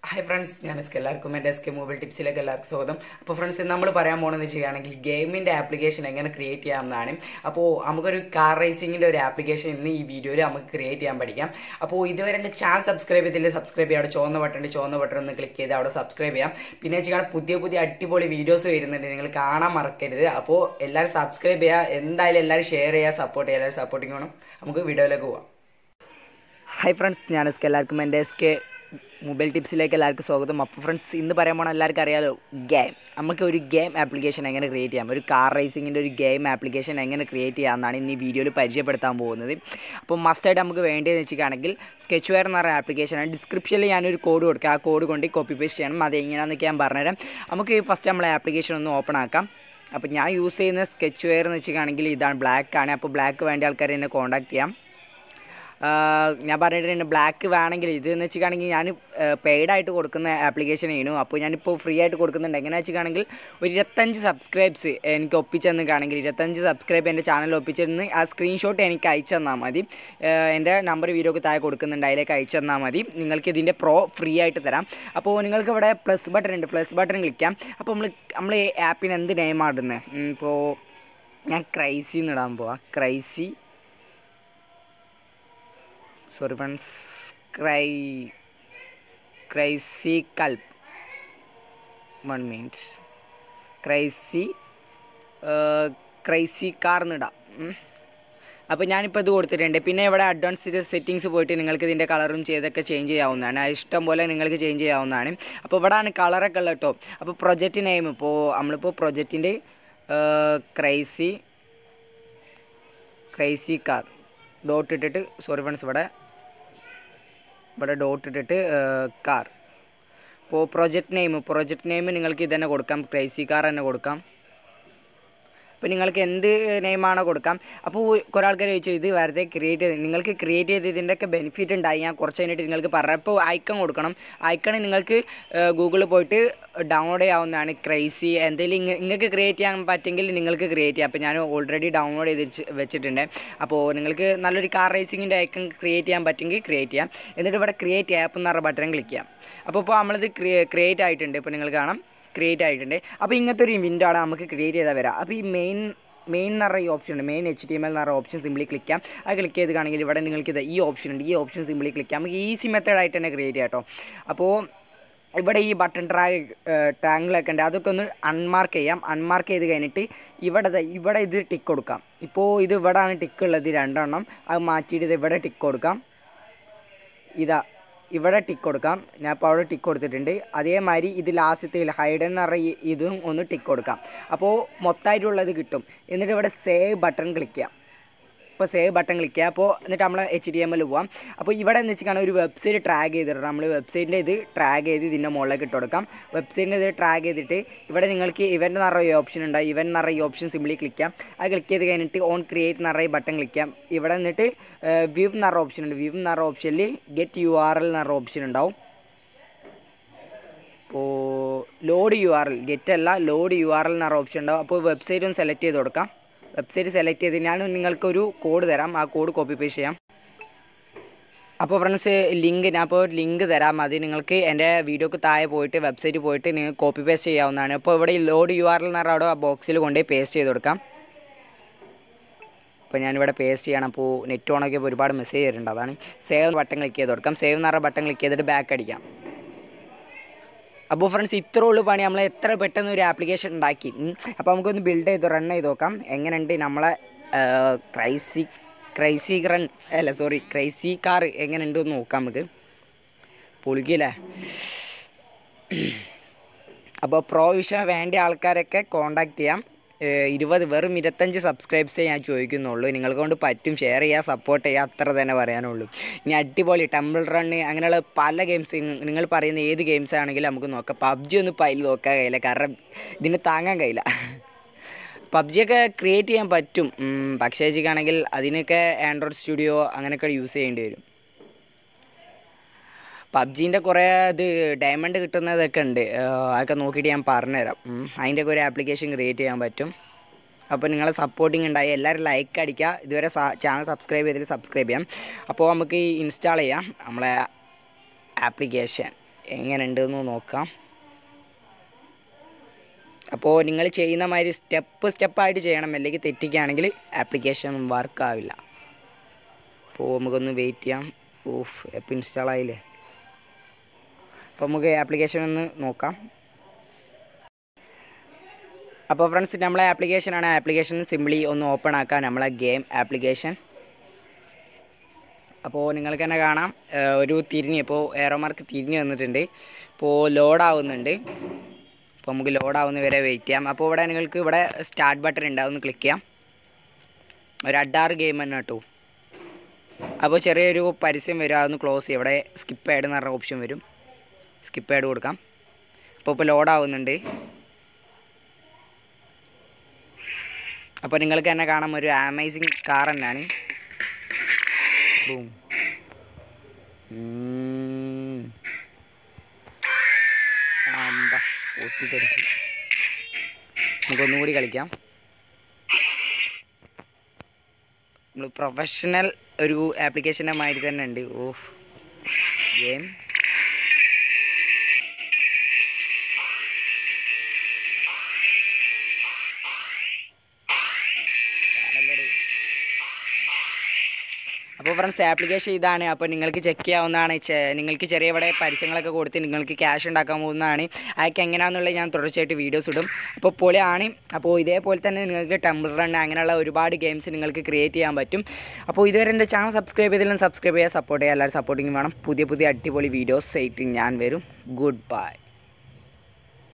Hi friends, I am SK Mobile Tips. So friends, we will game application create a car racing application in this video create so if you channel subscribe subscribe button click subscribe videos subscribe share support video. Hi friends, I am SK Mobile Tips like friends in the Paramona game. A game application I'm gonna create a car racing into a game application I'm gonna create in the video to Pajapatam. Must have Sketchware application and description code copy paste and the camera. First time application open account. I use Sketchware black black contact. I black paid application free subscribes and subscribe and channel a screenshot and number video pro free plus button click app in name crazy sorry friends, crazy culp 1 minute crazy car nida അപ്പോൾ ഞാൻ ഇപ്പോൾ ഇത് കൊടുത്തിട്ടുണ്ട് പിന്നെ ഇവിടെ advance settings പോയിട്ട് നിങ്ങൾക്ക് ഇതിന്റെ കളറും ചെയ്തൊക്കെ ചേഞ്ച് ചെയ്യാവുന്നതാണ് ഇഷ്ടം പോലെ നിങ്ങൾക്ക് ചേഞ്ച് ചെയ്യാവുന്നതാണ് അപ്പോൾ ഇവിടാണ് കളർ ഒക്കെ ഉള്ളത് ട്ടോ അപ്പോൾ പ്രൊജക്റ്റ് നെയിം ഇപ്പോൾ നമ്മളിപ്പോൾ പ്രൊജക്റ്റിന്റെ crazy car dot ഇട്ടിട്ട് sorry friends ഇവിടെ dot ഇട്ടിട്ട് car അപ്പോൾ പ്രൊജക്റ്റ് നെയിം നിങ്ങൾക്ക് ഇതന്നെ കൊടുക്കാം crazy car തന്നെ കൊടുക്കാം അപ്പോൾ നിങ്ങൾക്ക് എന്ത് നെയിം ആണോ കൊടുക്കാം അപ്പോൾ കുറേ ആൾക്കാർ ചോദിച്ചു ഇത് വെറുതെ ക്രിയേറ്റ് ചെയ്ത് നിങ്ങൾക്ക് ക്രിയേറ്റ് ചെയ്തതിന്റെ ഒക്കെ ബെനിഫിറ്റ് ഉണ്ടായി ഞാൻ കുറച്ച് കഴിഞ്ഞിട്ട് നിങ്ങൾക്ക് പറഞ്ഞപ്പോൾ ഐക്കൺ കൊടുക്കണം ഐക്കൺ നിങ്ങൾക്ക് ഗൂഗിളിൽ പോയിട്ട് ഡൗൺലോഡ് ചെയ്യാവുന്നതാണ് ക്രൈസി എന്തെങ്കിലും നിങ്ങൾക്ക് ക്രിയേറ്റ് ചെയ്യാൻ പറ്റുമെങ്കിൽ നിങ്ങൾക്ക് ക്രിയേറ്റ് ചെയ്യാം അപ്പോൾ ഞാൻ ഓൾറെഡി ഡൗൺലോഡ് ചെയ്ത് വെച്ചിട്ടുണ്ട് അപ്പോൾ നിങ്ങൾക്ക് നല്ലൊരു കാർ റേസിംഗിന്റെ ഐക്കൺ ക്രിയേറ്റ് ചെയ്യാൻ പറ്റുമെങ്കിൽ ക്രിയേറ്റ് ചെയ്യാം എന്നിട്ട് ഇവിടെ ക്രിയേറ്റ് ആപ്പ് എന്ന് പറഞ്ഞ ബട്ടൺ ക്ലിക്ക് ചെയ്യാം അപ്പോൾ നമ്മളിത് ക്രിയേറ്റ് ആയിട്ടുണ്ട് ഇപ്പോൾ നിങ്ങൾ കാണാം ക്രിയേറ്റ് ആയിട്ടുണ്ട് അപ്പോൾ ഇങ്ങനത്തെ ഒരു വിൻഡോ ആണ് നമുക്ക് ക്രിയേറ്റ് ചെയ്താൽ വരാം അപ്പോൾ ഈ മെയിൻ എന്ന് പറഞ്ഞ ഈ ഓപ്ഷൻ ഉണ്ട് മെയിൻ HTML എന്ന് പറഞ്ഞ ഓപ്ഷൻ സിംപ്ലി ക്ലിക്ക് ചെയ്യാം അത് ക്ലിക്ക് ചെയ്ത് കാണെങ്കിൽ ഇവിടെ നിങ്ങൾക്ക് ഈ ഓപ്ഷൻ ഉണ്ട് ഈ ഓപ്ഷൻ സിംപ്ലി ക്ലിക്ക് ചെയ്യാം നമുക്ക് ഈസി മെത്തേഡായിട്ട് തന്നെ ക്രിയേറ്റ് ചെയ്യാം കേട്ടോ അപ്പോൾ ഇവിടെ ഈ ബട്ടൺ ട്രാങ്കിളൊക്കെ ഉണ്ട് അതൊക്കെ ഒന്ന് അൺമാർക്ക് ചെയ്യാം അൺമാർക്ക് ചെയ്ത് കഴിഞ്ഞിട്ട് ഇവിടെ ഇത് ടിക്ക് കൊടുക്കാം ഇപ്പോൾ ഇത് ഇവിടെയാണ് ടിക്ക് ഉള്ളത് രണ്ടെണ്ണം അത് മാറ്റിയിട്ട് ഇത് ഇവിടെ ടിക്ക് കൊടുക്കാം ഇതാ ഇവിടെ ടിക്ക് കൊടുക്കാം ഞാൻ ഇപ്പോൾ അവിടെ ടിക്ക് കൊടുത്തിട്ടുണ്ട് അതേമാതിരി ഇത് ലാസ്റ്റത്തെ ഹൈഡ് എന്ന് പറഞ്ഞ ഇതും ഒന്ന് ടിക്ക് കൊടുക്കാം അപ്പോൾ മൊത്തമായിട്ടുള്ളത് കിട്ടും എന്നിട്ട് ഇവിടെ സേവ് ബട്ടൺ ക്ലിക്ക് ചെയ്യാം അപ്പോൾ സേവ് ബട്ടൺ ക്ലിക്ക് ചെയ്യുക അപ്പോൾ എന്നിട്ട് നമ്മൾ HTML പോവാം അപ്പോൾ ഇവിടെ എന്ന് വെച്ചാൽ ഒരു വെബ്സൈറ്റ് ട്രാഗ് ചെയ്തിട്ട് നമ്മൾ വെബ്സൈറ്റിൻ്റെ ഇത് ട്രാഗ് ചെയ്ത് ഇതിൻ്റെ മുകളിലേക്ക് ഇട്ട് കൊടുക്കാം വെബ്സൈറ്റിൻ്റെ ഇത് ട്രാഗ് ചെയ്തിട്ട് ഇവിടെ നിങ്ങൾക്ക് ഇവൻ്റ് എന്ന് പറഞ്ഞ ഓപ്ഷൻ ഉണ്ട് ഇവൻ്റ് എന്ന് പറഞ്ഞ ഈ ഓപ്ഷൻ സിംപ്ലി ക്ലിക്ക് ചെയ്യാം അത് ക്ലിക്ക് ചെയ്ത് കഴിഞ്ഞിട്ട് ഓൺ ക്രിയേറ്റ് എന്ന് പറഞ്ഞ ബട്ടൺ ക്ലിക്ക് ചെയ്യാം ഇവിടെ നിന്നിട്ട് വ്യൂ എന്ന് പറഞ്ഞ ഓപ്ഷൻ ഉണ്ട് വ്യൂ എന്ന് പറഞ്ഞ ഓപ്ഷനിൽ ഗെറ്റ് URL എന്ന് പറഞ്ഞ ഓപ്ഷൻ ഉണ്ടാവും അപ്പോൾ ലോഡ് URL ഗെറ്റ് അല്ല ലോഡ് URL എന്ന് പറഞ്ഞ ഓപ്ഷൻ ഉണ്ടാവും അപ്പോൾ വെബ്സൈറ്റ് ഒന്ന് സെലക്ട് ചെയ്ത് കൊടുക്കാം വെബ്സൈറ്റ് സെലക്ട് ചെയ്ത് ഞാൻ നിങ്ങൾക്കൊരു കോഡ് തരാം ആ കോഡ് കോപ്പി പേസ്റ്റ് ചെയ്യാം അപ്പോൾ ഫ്രണ്ട്സ് ഞാൻ ഇപ്പോൾ ലിങ്ക് തരാം അത് നിങ്ങൾക്ക് എൻ്റെ വീഡിയോക്ക് താഴെ പോയിട്ട് വെബ്സൈറ്റ് പോയിട്ട് നിങ്ങൾക്ക് കോപ്പി പേസ്റ്റ് ചെയ്യാവുന്നതാണ് അപ്പോൾ ഇവിടെ ലോഡ് URL എന്ന് പറഞ്ഞ അവിടെ ആ ബോക്സിൽ കൊണ്ടുപോയി പേസ്റ്റ് ചെയ്ത് കൊടുക്കാം അപ്പോൾ ഞാനിവിടെ പേസ്റ്റ് ചെയ്യണം അപ്പോൾ നെറ്റ് ഓൺ ആക്കിയപ്പോൾ ഒരുപാട് മെസ്സേജ് വരുന്നുണ്ട് അതാണ് സേവ് ബട്ടൺ ക്ലിക്ക് ചെയ്ത് കൊടുക്കാം സേവ് എന്ന് പറഞ്ഞ ബട്ടൺ ക്ലിക്ക് ചെയ്തിട്ട് ബാക്ക് അടിക്കാം അപ്പോൾ ഫ്രണ്ട്സ് ഇത്ര ഉള്ളു പണി നമ്മൾ എത്ര പെട്ടെന്ന് ഒരു ആപ്ലിക്കേഷൻ ഉണ്ടാക്കി അപ്പോൾ നമുക്കൊന്ന് ബിൽഡ് ചെയ്ത് റൺ ചെയ്ത് നോക്കാം എങ്ങനെയുണ്ട് നമ്മളെ ക്രൈസി കാർ എങ്ങനെയുണ്ട് എന്ന് നോക്കാം നമുക്ക് പൊളിക്കില്ലേ അപ്പോൾ പ്രോ വിഷൻ വേണ്ട ആൾക്കാരൊക്കെ കോൺടാക്ട് ചെയ്യാം വെറും 25 സബ്സ്ക്രൈബ്സേ ഞാൻ ചോദിക്കുന്നുള്ളൂ നിങ്ങൾക്ക് കൊണ്ട് പറ്റും ഷെയർ ചെയ്യുക സപ്പോർട്ട് ചെയ്യുക അത്ര തന്നെ പറയാനുള്ളൂ ഇനി അടിപൊളി ടെമ്പിൾ റണ്ണ് അങ്ങനെയുള്ള പല ഗെയിംസ് നിങ്ങൾ പറയുന്ന ഏത് ഗെയിംസ് ആണെങ്കിലും നമുക്ക് നോക്കാം PUBG ഒന്നും ഇപ്പോൾ അതിൽ നോക്കാൻ കഴിയില്ല കാരണം ഇതിന് താങ്ങാൻ കഴിയില്ല PUBG ഒക്കെ ക്രിയേറ്റ് ചെയ്യാൻ പറ്റും പക്ഷേ വെച്ചിട്ടാണെങ്കിൽ അതിനൊക്കെ ആൻഡ്രോയിഡ് സ്റ്റുഡിയോ അങ്ങനെയൊക്കെ യൂസ് ചെയ്യേണ്ടി വരും PUBGൻ്റെ കുറേ ഇത് ഡയമണ്ട് കിട്ടുന്നതൊക്കെ ഉണ്ട് അതൊക്കെ നോക്കിയിട്ട് ഞാൻ പറഞ്ഞുതരാം അതിൻ്റെയൊക്കെ ഒരു ആപ്ലിക്കേഷൻ ക്രിയേറ്റ് ചെയ്യാൻ പറ്റും അപ്പോൾ നിങ്ങളെ സപ്പോർട്ടിങ് ഉണ്ടായി എല്ലാവരും ലൈക്ക് അടിക്കുക ഇതുവരെ ചാനൽ സബ്സ്ക്രൈബ് ചെയ്തിട്ട് സബ്സ്ക്രൈബ് ചെയ്യാം അപ്പോൾ നമുക്ക് ഇൻസ്റ്റാൾ ചെയ്യാം നമ്മളെ ആപ്ലിക്കേഷൻ എങ്ങനെയുണ്ടെന്ന് നോക്കാം. അപ്പോൾ നിങ്ങൾ ചെയ്യുന്ന മാതിരി സ്റ്റെപ്പായിട്ട് ചെയ്യണം, അല്ലെങ്കിൽ തെറ്റിക്കുകയാണെങ്കിൽ ആപ്ലിക്കേഷൻ വർക്കാവില്ല. അപ്പോൾ നമുക്കൊന്ന് വെയിറ്റ് ചെയ്യാം. ആപ്പ് ഇൻസ്റ്റാൾ ആയില്ലേ. അപ്പോൾ നമുക്ക് ആപ്ലിക്കേഷൻ ഒന്ന് നോക്കാം. അപ്പോൾ ഫ്രണ്ട്സ് നമ്മളെ ആപ്ലിക്കേഷൻ സിംപ്ലി ഒന്ന് ഓപ്പൺ ആക്കാം, നമ്മളെ ഗെയിം ആപ്ലിക്കേഷൻ. അപ്പോൾ നിങ്ങൾക്ക് തന്നെ കാണാം ഒരു ഇപ്പോൾ എറോ മാർക്ക് തിരിഞ്ഞ് വന്നിട്ടുണ്ട്. ഇപ്പോൾ ലോഡാവുന്നുണ്ട്. അപ്പോൾ നമുക്ക് ലോഡാവുന്ന വരെ വെയിറ്റ് ചെയ്യാം. അപ്പോൾ ഇവിടെ നിങ്ങൾക്ക് ഇവിടെ സ്റ്റാർട്ട് ബട്ടൺ ഉണ്ട്, അതൊന്ന് ക്ലിക്ക് ചെയ്യാം. ഒരു അഡാറ് ഗെയിം തന്നെ കേട്ടോ. അപ്പോൾ ചെറിയൊരു പരസ്യം വരും, അതൊന്ന് ക്ലോസ് ചെയ്യാം. ഇവിടെ സ്കിപ്പ് ആഡ് എന്ന് പറഞ്ഞ ഓപ്ഷൻ വരും, സ്കിപ്പ് ആഡ് കൊടുക്കാം. അപ്പോൾ ലോഡാവുന്നുണ്ട്. അപ്പോൾ നിങ്ങൾക്ക് തന്നെ കാണാം ഒരു അമേസിങ് കാർ തന്നെയാണ്. ബൂം. ഒത്തിരിച്ച് നമുക്കൊന്നും കൂടി കളിക്കാം. നമ്മൾ പ്രൊഫഷണൽ ഒരു ആപ്ലിക്കേഷൻ്റെ മാതിരി തന്നെ ഉണ്ട്. ഗെയിം അപ്പോൾ ഫ്രണ്ട്സ് ആപ്ലിക്കേഷൻ ഇതാണ്. അപ്പോൾ നിങ്ങൾക്ക് ചെക്ക് ചെയ്യാവുന്നതാണ്. നിങ്ങൾക്ക് ചെറിയ ഇവിടെ പരസ്യങ്ങളൊക്കെ കൊടുത്ത് നിങ്ങൾക്ക് ക്യാഷ് ഉണ്ടാക്കാൻ പോകുന്നതാണ്. അതൊക്കെ എങ്ങനെയാണെന്നുള്ളത് ഞാൻ തുടർച്ചയായിട്ട് വീഡിയോസ് ഇടും. അപ്പോൾ പൊളിയാണ്. അപ്പോൾ ഇതേപോലെ തന്നെ നിങ്ങൾക്ക് ടെമ്പിൾ റൺ അങ്ങനെയുള്ള ഒരുപാട് ഗെയിംസ് നിങ്ങൾക്ക് ക്രിയേറ്റ് ചെയ്യാൻ പറ്റും. അപ്പോൾ ഇതുവരെ എൻ്റെ ചാനൽ സബ്സ്ക്രൈബ് ചെയ്തില്ലെങ്കിൽ സബ്സ്ക്രൈബ് ചെയ്യുക, സപ്പോർട്ട് ചെയ്യുക. എല്ലാവരും സപ്പോർട്ടിങ് വേണം. പുതിയ അടിപൊളി വീഡിയോസ് ആയിട്ട് ഞാൻ വരും. Good by.